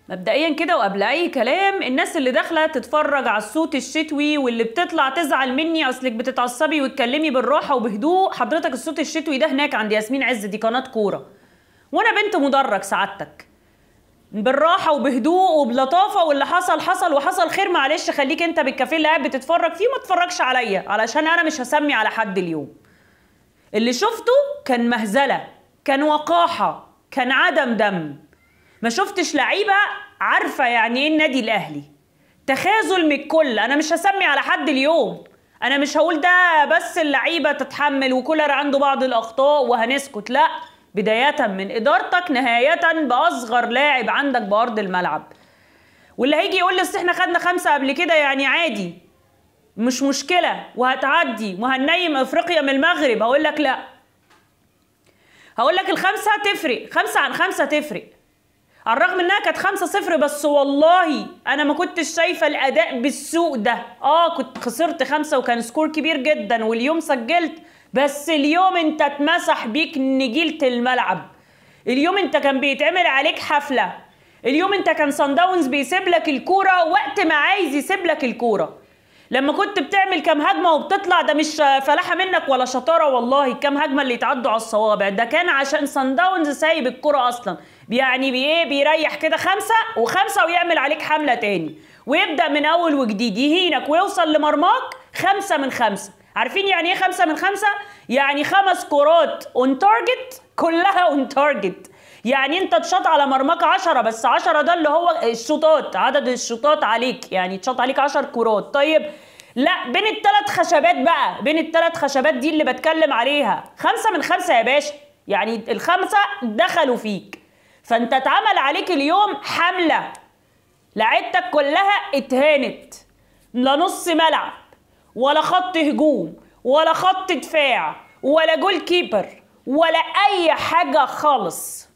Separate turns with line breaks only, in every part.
مبدئيا كده وقبل اي كلام، الناس اللي داخله تتفرج على الصوت الشتوي واللي بتطلع تزعل مني اصلك بتتعصبي وتكلمي بالراحه وبهدوء، حضرتك الصوت الشتوي ده هناك عند ياسمين عز، دي قناه كوره وانا بنت مدرج سعادتك. بالراحه وبهدوء وبلطافه، واللي حصل حصل وحصل خير، معلش خليك انت بالكافيه اللي قاعد بتتفرج فيه وما تتفرجش عليا علشان انا مش هسمي على حد اليوم. اللي شفته كان مهزله، كان وقاحه، كان عدم دم. ما شفتش لعيبه عارفه يعني ايه النادي الاهلي. تخاذل من الكل. انا مش هسمي على حد اليوم، انا مش هقول ده بس اللعيبه تتحمل وكولر عنده بعض الاخطاء وهنسكت، لا، بدايه من ادارتك نهايه باصغر لاعب عندك بارض الملعب. واللي هيجي يقول لي اصل احنا خدنا 5 قبل كده يعني عادي مش مشكله وهتعدي وهننيم افريقيا من المغرب، هقول لك لا، هقول لك الخمسه تفرق، 5 عن 5 تفرق، على الرغم انها كانت 5-0، بس والله انا ما كنتش شايفه الاداء بالسوء ده. كنت خسرت 5 وكان سكور كبير جدا، واليوم سجلت، بس اليوم انت اتمسح بيك نجيلة الملعب. اليوم انت كان بيتعمل عليك حفله. اليوم انت كان صن داونز بيسيب لك الكوره وقت ما عايز يسيب لك الكوره. لما كنت بتعمل كام هجمه وبتطلع، ده مش فلاحه منك ولا شطاره، والله كام هجمه اللي يتعدوا على الصوابع ده كان عشان صن داونز سايب الكوره اصلا، يعني بيريح كده 5 و5 ويعمل عليك حمله تاني ويبدا من اول وجديد يهينك ويوصل لمرماك 5 من 5. عارفين يعني ايه 5 من 5؟ يعني 5 كورات اون تارجت، كلها اون تارجت. يعني انت تشاط على مرماك 10، بس 10 ده اللي هو الشوطات، عدد الشوطات عليك، يعني تشاط عليك 10 كورات. طيب لا، بين ال3 خشبات بقى، بين ال3 خشبات دي اللي بتكلم عليها 5 من 5 يا باشا، يعني ال5 دخلوا فيك. فانت اتعمل عليك اليوم حملة، لعيبتك كلها اتهانت، لا نص ملعب ولا خط هجوم ولا خط دفاع ولا جول كيبر ولا اي حاجة خالص.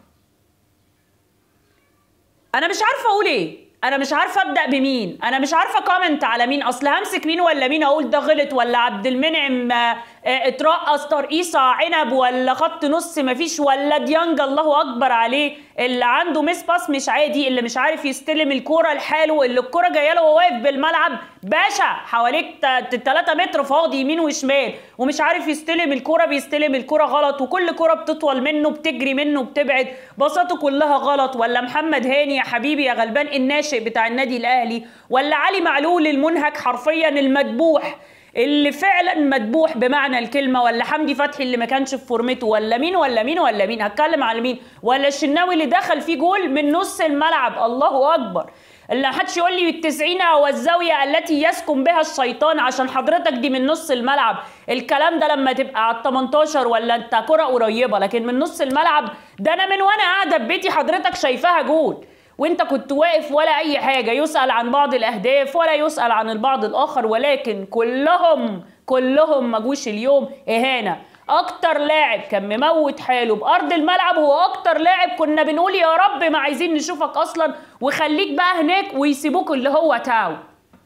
انا مش عارفه اقول ايه، انا مش عارفه ابدا بمين، انا مش عارفه كومنت على مين، اصل همسك مين ولا مين، اقول ده غلط ولا عبد المنعم اترقص ترقيصه عنب، ولا خط نص مفيش، ولا ديانج الله اكبر عليه اللي عنده ميس باس مش عادي، اللي مش عارف يستلم الكوره لحاله، اللي الكوره جايه له وهو واقف بالملعب باشا حواليك 3 متر فاضي يمين وشمال ومش عارف يستلم الكوره، بيستلم الكوره غلط وكل كوره بتطول منه بتجري منه بتبعد، باصاته كلها غلط، ولا محمد هاني يا حبيبي يا غلبان الناشئ بتاع النادي الاهلي، ولا علي معلول المنهك حرفيا المدبوح اللي فعلا مدبوح بمعنى الكلمه، ولا حمدي فتحي اللي ما كانش في فورمته، ولا مين ولا مين ولا مين، هتكلم على مين، ولا الشناوي اللي دخل فيه جول من نص الملعب، الله اكبر، اللي محدش يقول لي ال90 او الزاويه التي يسكن بها الشيطان عشان حضرتك دي من نص الملعب. الكلام ده لما تبقى على ال18 ولا انت كره قريبه، لكن من نص الملعب ده انا من وانا قاعده في بيتي حضرتك شايفاها جول وانت كنت واقف ولا اي حاجه، يسأل عن بعض الاهداف ولا يسأل عن البعض الاخر، ولكن كلهم ما جوش اليوم اهانه. اكتر لاعب كان مموت حاله بارض الملعب هو اكتر لاعب كنا بنقول يا رب ما عايزين نشوفك اصلا وخليك بقى هناك ويسيبوك، اللي هو تاو.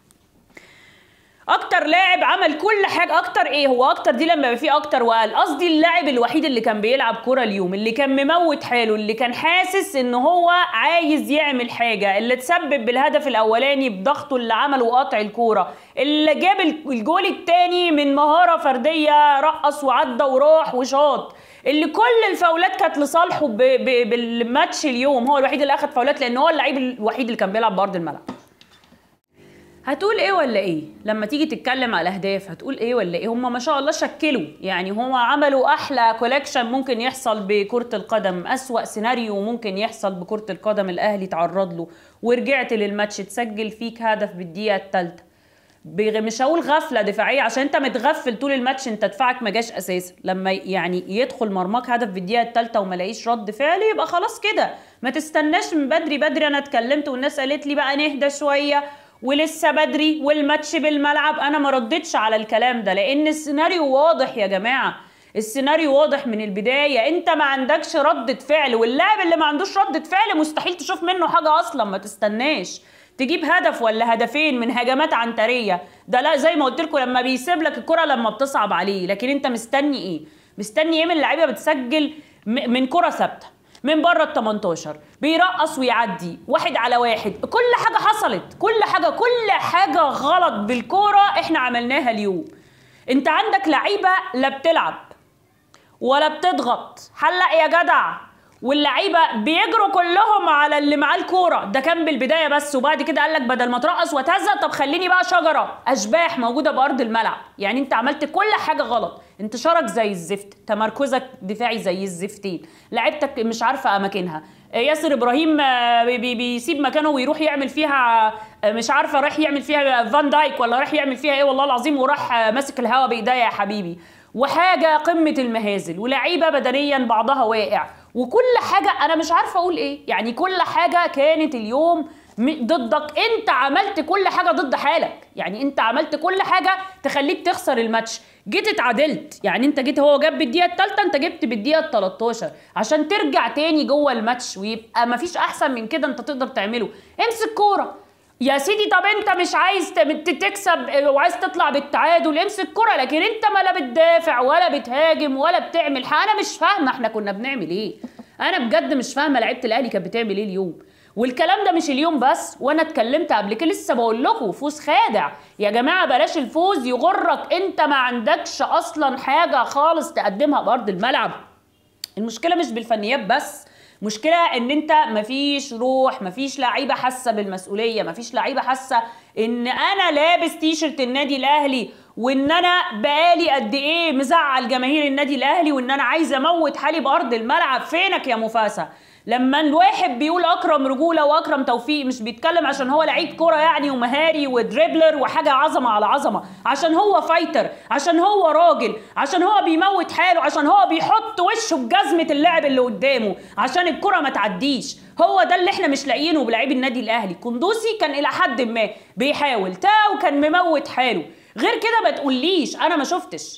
اكتر لاعب عمل كل حاجه، اكتر ايه هو اكتر دي لما يبقى فيه اكتر وقال، قصدي اللاعب الوحيد اللي كان بيلعب كوره اليوم، اللي كان مموت حاله، اللي كان حاسس ان هو عايز يعمل حاجه، اللي تسبب بالهدف الاولاني بضغطه اللي عمله وقطع الكوره، اللي جاب الجول الثاني من مهاره فرديه، رقص وعدى وراح وشاط، اللي كل الفاولات كانت لصالحه بالماتش اليوم، هو الوحيد اللي اخد فاولات لان هو اللعيب الوحيد اللي كان بيلعب بارض الملعب. هتقول ايه ولا ايه لما تيجي تتكلم على الاهداف؟ هتقول ايه ولا ايه؟ هم ما شاء الله شكلوا، يعني هم عملوا احلى كولكشن ممكن يحصل بكرة القدم، اسوأ سيناريو ممكن يحصل بكرة القدم الاهلي تعرض له، ورجعت للماتش تسجل فيك هدف بالدقيقة الثالثة، مش هقول غفلة دفاعية عشان انت متغفل طول الماتش، انت دفاعك ما جاش اساسا، لما يعني يدخل مرماك هدف بالدقيقة الثالثة وما لاقيش رد فعل يبقى خلاص كده، ما تستناش من بدري. انا اتكلمت والناس قالت لي بقى نهدى شوية ولسه بدري والماتش بالملعب، انا ما ردتش على الكلام ده لان السيناريو واضح يا جماعه، السيناريو واضح من البدايه، انت ما عندكش ردة فعل، واللاعب اللي ما عندوش ردة فعل مستحيل تشوف منه حاجه اصلا، ما تستناش تجيب هدف ولا هدفين من هجمات عنتريه، ده لا زي ما قلت لكم لما بيسيب لك الكره لما بتصعب عليه، لكن انت مستني ايه؟ مستني ايه من اللعيبه بتسجل من كره ثابته؟ من بره ال 18 بيرقص ويعدي 1 على 1. كل حاجه حصلت، كل حاجه غلط بالكوره احنا عملناها اليوم. انت عندك لعيبه لا بتلعب ولا بتضغط، حلق يا جدع، واللعيبه بيجروا كلهم على اللي معاه الكوره. ده كان بالبدايه بس، وبعد كده قال لك بدل ما ترقص وتهزق طب خليني بقى شجره اشباح موجوده بارض الملعب. يعني انت عملت كل حاجه غلط، انتشارك زي الزفت، تمركزك دفاعي زي الزفتين، لعيبتك مش عارفه اماكنها. ياسر ابراهيم بيسيب مكانه ويروح يعمل فيها مش عارفه رايح يعمل فيها فان دايك ولا رايح يعمل فيها ايه والله العظيم، وراح ماسك الهوا بايديا يا حبيبي. وحاجه قمه المهازل، ولعيبه بدنيا بعضها واقع، وكل حاجه انا مش عارفه اقول ايه. يعني كل حاجه كانت اليوم ضدك، انت عملت كل حاجه ضد حالك. يعني انت عملت كل حاجه تخليك تخسر الماتش. جيت اتعادلت، يعني انت جيت هو جاب بالدقيقه الثالثه، انت جبت بالدقيقه ال 13 عشان ترجع تاني جوه الماتش، ويبقى مفيش احسن من كده انت تقدر تعمله. امسك كوره يا سيدي. طب انت مش عايز تكسب وعايز تطلع بالتعادل، امسك كرة. لكن انت ما لا بتدافع ولا بتهاجم ولا بتعمل حاجه. انا مش فاهمه احنا كنا بنعمل ايه. انا بجد مش فاهمه لعيبه الاهلي كانت بتعمل ايه اليوم. والكلام ده مش اليوم بس، وانا اتكلمت قبل كده لسه بقول لكم فوز خادع يا جماعه. بلاش الفوز يغرك، انت ما عندكش اصلا حاجه خالص تقدمها بارض الملعب. المشكله مش بالفنيات بس، مشكلة ان انت مفيش روح، مفيش لعيبة حاسة بالمسؤولية، مفيش لعيبة حاسة ان انا لابس تيشرت النادي الاهلي، وان انا بقالي قد ايه مزعل جماهير النادي الاهلي، وان انا عايزة اموت حالي بارض الملعب. فينك يا مفاسة؟ لما الواحد بيقول اكرم رجوله واكرم توفيق، مش بيتكلم عشان هو لعيب كوره يعني ومهاري ودريبلر وحاجه عظمه على عظمه، عشان هو فايتر، عشان هو راجل، عشان هو بيموت حاله، عشان هو بيحط وشه بجزمه اللاعب اللي قدامه عشان الكره ما تعديش. هو ده اللي احنا مش لاقيينه بلاعيب النادي الاهلي. قندوسي كان الى حد ما بيحاول، تاو كان مموت حاله. غير كده ما تقوليش انا ما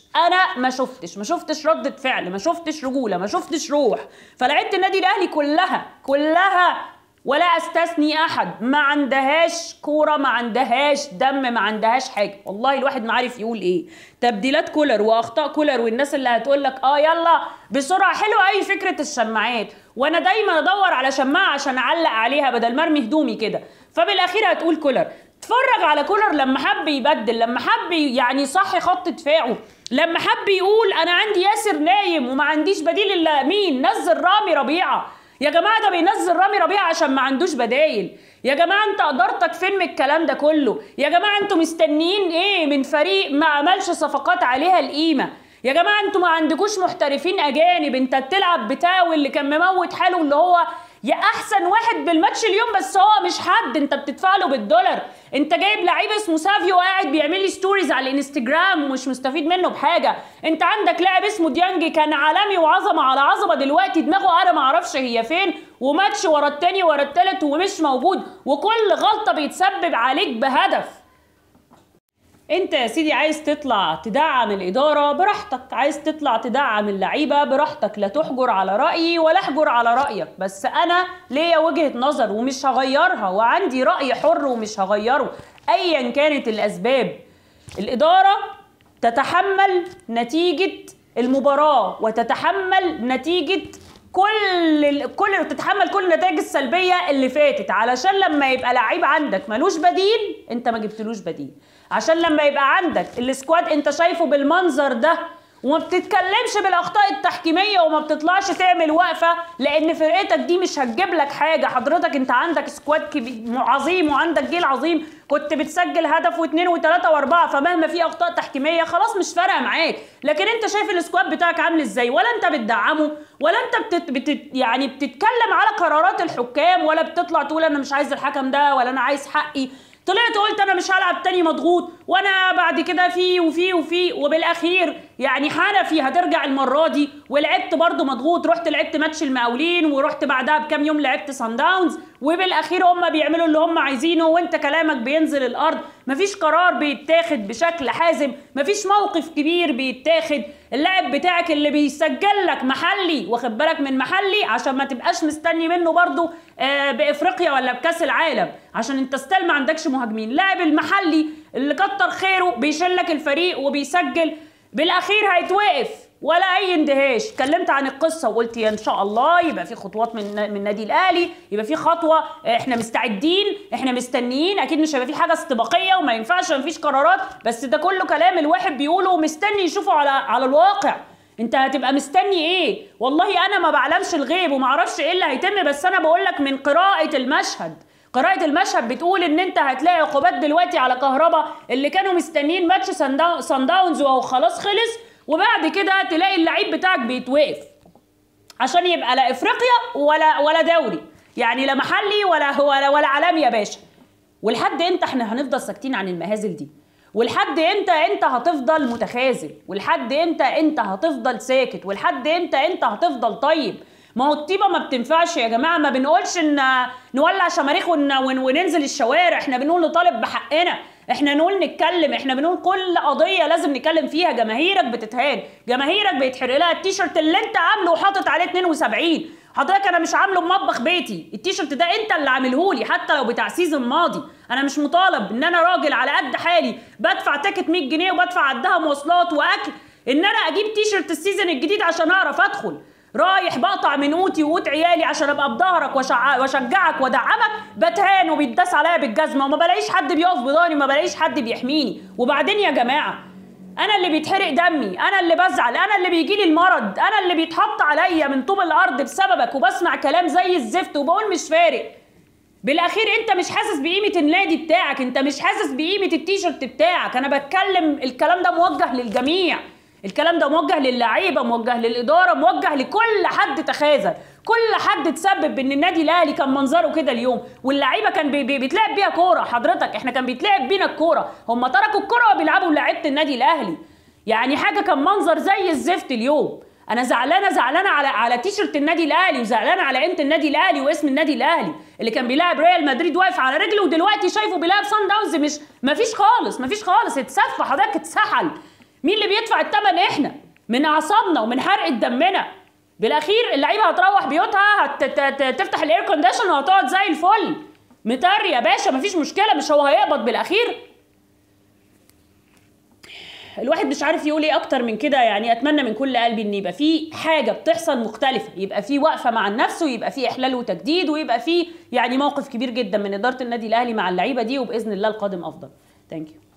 شفتش ردة فعل، ما شفتش رجولة، ما شفتش روح. فلعيبه النادي الاهلي كلها ولا استثني احد ما عندهاش كوره، ما عندهاش دم، ما عندهاش حاجه. والله الواحد ما عارف يقول ايه. تبديلات كولر واخطاء كولر، والناس اللي هتقول لك يلا بسرعه حلوه اي فكره الشماعات، وانا دايما ادور على شماعه عشان اعلق عليها بدل ما ارمي هدومي كده. فبالاخير هتقول كولر. اتفرج على كولر لما حب يبدل، لما حب يعني صحي خط دفاعه، لما حب يقول انا عندي ياسر نايم وما عنديش بديل الا مين، نزل رامي ربيعه. يا جماعه ده بينزل رامي ربيعه عشان ما عندوش بدايل. يا جماعه انت ادارتك فين من الكلام ده كله؟ يا جماعه انتوا مستنيين ايه من فريق ما عملش صفقات عليها القيمه؟ يا جماعه انتوا ما عندكوش محترفين اجانب. انت بتلعب بتاوي اللي كان مموت حاله، اللي هو يا احسن واحد بالماتش اليوم، بس هو مش حد انت بتدفع له بالدولار. انت جايب لعيب اسمه سافيو قاعد بيعمل لي ستوريز على الانستجرام ومش مستفيد منه بحاجه. انت عندك لاعب اسمه ديانج كان عالمي وعظمه على عظمه، دلوقتي دماغه انا ما اعرفش هي فين، وماتش ورا التاني ورا التالت ومش موجود، وكل غلطه بيتسبب عليك بهدف. انت يا سيدي عايز تطلع تدعم الاداره براحتك، عايز تطلع تدعم اللعيبه براحتك، لا تحجر على رايي ولا احجر على رايك. بس انا ليا وجهه نظر ومش هغيرها، وعندي راي حر ومش هغيره ايا كانت الاسباب. الاداره تتحمل نتيجه المباراه، وتتحمل نتيجه تتحمل كل النتائج السلبيه اللي فاتت، علشان لما يبقى لعيب عندك ملوش بديل انت ما جبتلوش بديل، عشان لما يبقى عندك السكواد انت شايفه بالمنظر ده وما بتتكلمش بالاخطاء التحكيميه وما بتطلعش تعمل وقفه، لان فرقتك دي مش هتجيب لك حاجه. حضرتك انت عندك سكواد عظيم وعندك جيل عظيم، كنت بتسجل هدف واثنين وثلاثه واربعه، فمهما في اخطاء تحكيميه خلاص مش فارقه معاك. لكن انت شايف السكواد بتاعك عامل ازاي، ولا انت بتدعمه، ولا انت يعني بتتكلم على قرارات الحكام، ولا بتطلع تقول انا مش عايز الحكم ده ولا انا عايز حقي. طلعت قلت انا مش هلعب تاني مضغوط، وانا بعد كده في وبالاخير يعني حنفي هترجع المره دي، ولعبت برضو مضغوط. رحت لعبت ماتش المقاولين، ورحت بعدها بكام يوم لعبت صن داونز، وبالاخير هم بيعملوا اللي هم عايزينه، وانت كلامك بينزل الارض. مفيش قرار بيتاخد بشكل حازم، مفيش موقف كبير بيتاخد. اللاعب بتاعك اللي بيسجل لك محلي، واخد بالك من محلي عشان ما تبقاش مستني منه برضو بافريقيا ولا بكاس العالم، عشان انت ستيل ما عندكش مهاجمين. اللاعب المحلي اللي كتر خيره بيشيل لك الفريق وبيسجل، بالاخير هيتوقف. ولا اي اندهاش. اتكلمت عن القصه وقلت ان شاء الله يبقى في خطوات من النادي الاهلي، يبقى في خطوه، احنا مستعدين، احنا مستنيين، اكيد مش هيبقى في حاجه استباقيه وما ينفعش، ما فيش قرارات، بس ده كله كلام الواحد بيقوله ومستني يشوفه على الواقع. انت هتبقى مستني ايه؟ والله انا ما بعلمش الغيب وما اعرفش ايه اللي هيتم، بس انا بقول لك من قراءه المشهد. قراءة المشهد بتقول ان انت هتلاقي عقوبات دلوقتي على كهربا اللي كانوا مستنيين ماتش سان داونز وهو خلاص خلص، وبعد كده تلاقي اللعيب بتاعك بيتوقف عشان يبقى لا افريقيا ولا دوري، يعني لا محلي ولا عالمي يا باشا. ولحد امتى احنا هنفضل ساكتين عن المهازل دي؟ ولحد امتى انت هتفضل متخاذل؟ ولحد امتى انت هتفضل ساكت؟ ولحد امتى انت هتفضل طيب؟ ما هو الطيبه ما بتنفعش يا جماعه. ما بنقولش ان نولع شماريخ وننزل الشوارع، احنا بنقول نطالب بحقنا، احنا نقول نتكلم، احنا بنقول كل قضيه لازم نتكلم فيها. جماهيرك بتتهان، جماهيرك بيتحرق لها التيشيرت اللي انت عامله وحاطط عليه 72. حضرتك انا مش عامله بمطبخ بيتي، التيشيرت ده انت اللي عاملهولي حتى لو بتاع سيزون ماضي. انا مش مطالب ان انا راجل على قد حالي بدفع تيكت 100 جنيه وبدفع قدها مواصلات واكل ان انا اجيب تيشيرت السيزون الجديد عشان اعرف ادخل. رايح بقطع من قوتي وقوت عيالي عشان ابقى بظهرك واشجعك وادعمك، بتهان وبيتداس عليا بالجزمه وما بلاقيش حد بيقف بضهري، ما بلاقيش حد بيحميني. وبعدين يا جماعه انا اللي بيتحرق دمي، انا اللي بزعل، انا اللي بيجيلي المرض، انا اللي بيتحط عليا من طوب الارض بسببك، وبسمع كلام زي الزفت وبقول مش فارق. بالاخير انت مش حاسس بقيمه النادي بتاعك، انت مش حاسس بقيمه التيشيرت بتاعك. انا بتكلم الكلام ده موجه للجميع، الكلام ده موجه للعيبه، موجه للاداره، موجه لكل حد تخاذل، كل حد تسبب ان النادي الاهلي كان منظره كده اليوم، واللعيبه كان بيتلعب بيها كوره. حضرتك احنا كان بيتلعب بينا الكوره، هم تركوا الكوره وبيلعبوا لعيبه النادي الاهلي. يعني حاجه كان منظر زي الزفت اليوم. انا زعلانه على تيشيرت النادي الاهلي، وزعلانه على قيمه النادي الاهلي واسم النادي الاهلي اللي كان بيلاعب ريال مدريد واقف على رجله، ودلوقتي شايفه بيلاعب سان داونز. مش مفيش خالص اتسفى حضرتك، اتسحل. مين اللي بيدفع الثمن؟ احنا، من اعصابنا ومن حرقه دمنا. بالاخير اللعيبه هتروح بيوتها، تفتح الاير كونديشن وهتقعد زي الفل مطر يا باشا، مفيش مشكله، مش هو هيقبض بالاخير؟ الواحد مش عارف يقول ايه اكتر من كده. يعني اتمنى من كل قلبي ان يبقى في حاجه بتحصل مختلفه، يبقى في وقفه مع النفس، ويبقى في احلال وتجديد، ويبقى في يعني موقف كبير جدا من اداره النادي الاهلي مع اللعيبه دي، وباذن الله القادم افضل. ثانك يو.